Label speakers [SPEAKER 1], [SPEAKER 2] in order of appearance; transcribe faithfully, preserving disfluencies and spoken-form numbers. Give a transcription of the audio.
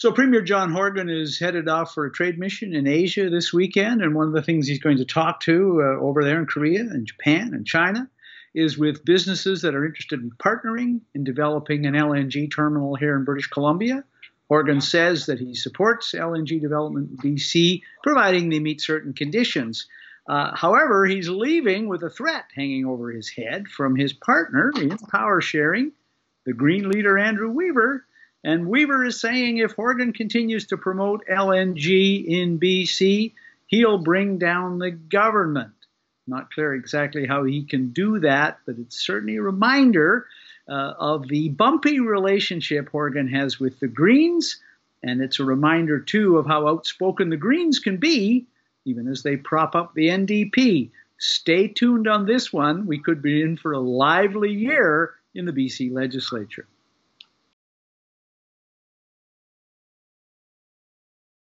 [SPEAKER 1] So Premier John Horgan is headed off for a trade mission in Asia this weekend, and one of the things he's going to talk to uh, over there in Korea and Japan and China is with businesses that are interested in partnering in developing an L N G terminal here in British Columbia. Horgan says that he supports L N G development in B C, providing they meet certain conditions. Uh, however, he's leaving with a threat hanging over his head from his partner in power sharing, the Green leader Andrew Weaver. And Weaver is saying if Horgan continues to promote L N G in B C, he'll bring down the government. Not clear exactly how he can do that, but it's certainly a reminder uh, of the bumpy relationship Horgan has with the Greens. And it's a reminder, too, of how outspoken the Greens can be, even as they prop up the N D P. Stay tuned on this one. We could be in for a lively year in the B C legislature.